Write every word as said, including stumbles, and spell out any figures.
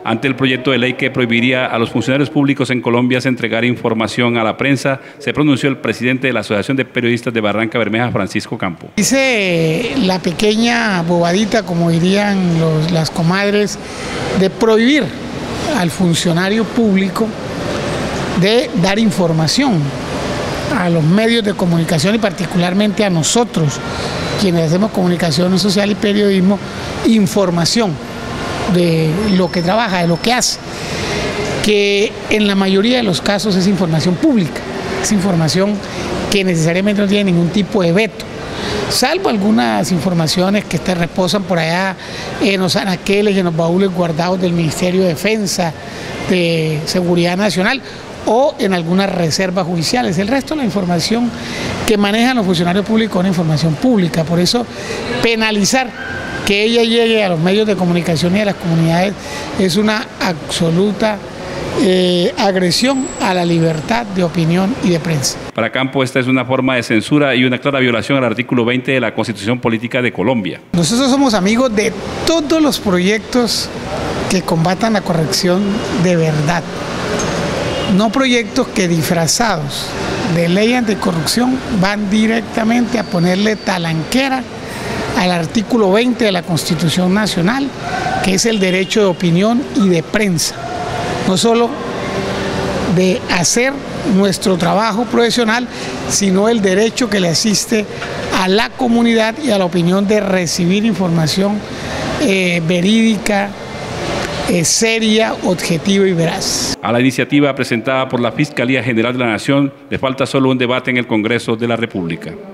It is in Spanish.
Ante el proyecto de ley que prohibiría a los funcionarios públicos en Colombia entregar información a la prensa, se pronunció el presidente de la Asociación de Periodistas de Barranca Bermeja, Francisco Campo. Dice la pequeña bobadita, como dirían los, las comadres, de prohibir al funcionario público de dar información a los medios de comunicación y particularmente a nosotros, quienes hacemos comunicación social y periodismo, información de lo que trabaja, de lo que hace, que en la mayoría de los casos es información pública, es información que necesariamente no tiene ningún tipo de veto, salvo algunas informaciones que te reposan por allá en los anaqueles y en los baúles guardados del Ministerio de Defensa, de Seguridad Nacional o en algunas reservas judiciales. El resto de la información que manejan los funcionarios públicos es una información pública, por eso penalizar que ella llegue a los medios de comunicación y a las comunidades es una absoluta eh, agresión a la libertad de opinión y de prensa. Para Campo, esta es una forma de censura y una clara violación al artículo veinte de la Constitución Política de Colombia. Nosotros somos amigos de todos los proyectos que combatan la corrección de verdad, no proyectos que disfrazados de ley anticorrupción van directamente a ponerle talanquera al artículo veinte de la Constitución Nacional, que es el derecho de opinión y de prensa, no solo de hacer nuestro trabajo profesional, sino el derecho que le asiste a la comunidad y a la opinión de recibir información eh, verídica, eh, seria, objetiva y veraz. A la iniciativa presentada por la Fiscalía General de la Nación le falta solo un debate en el Congreso de la República.